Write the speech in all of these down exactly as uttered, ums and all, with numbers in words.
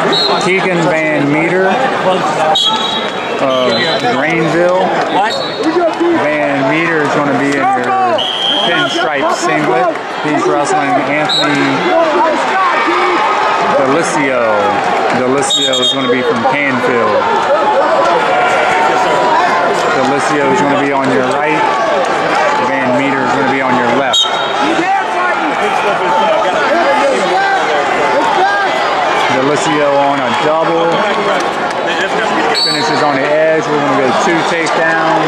Keegan VanMeter of Granville. VanMeter is going to be in your pinstripe singlet. He's wrestling Anthony Delicio. Delicio is going to be from Canfield. Delicio is going to be on your right. VanMeter is going to be on your left. Delicio on a double. Finishes on the edge. We're going to go two takedown.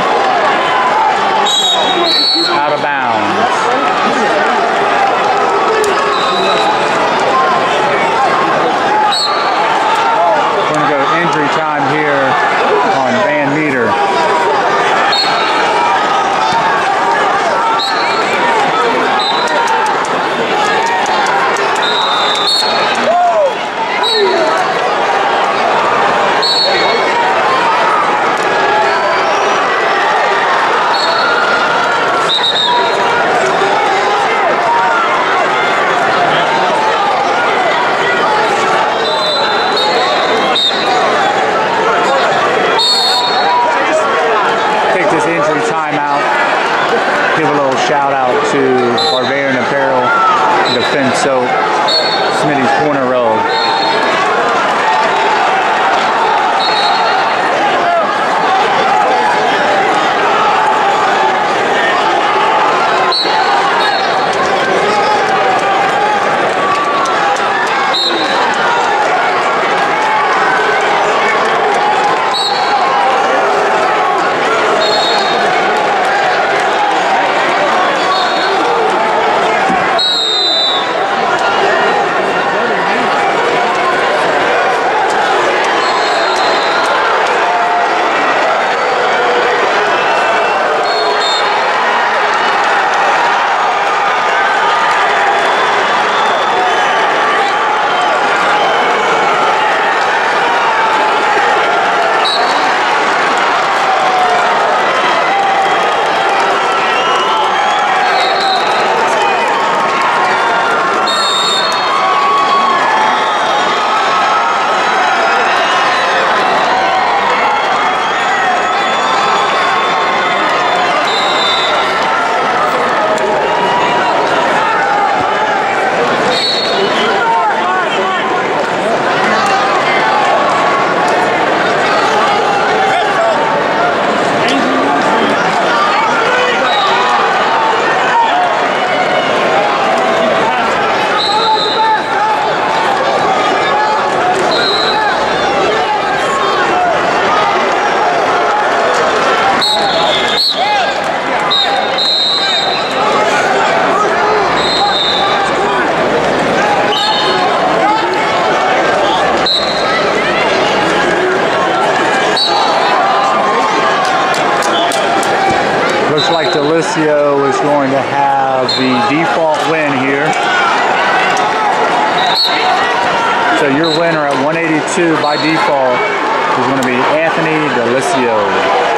Out of bounds. We're going to go injury time here on VanMeter. Give a little shout out to Barbarian Apparel, Defense Soap, Smitty's Corner Road. Looks like Delicio is going to have the default win here. So your winner at one eighty-two by default is going to be Anthony Delicio.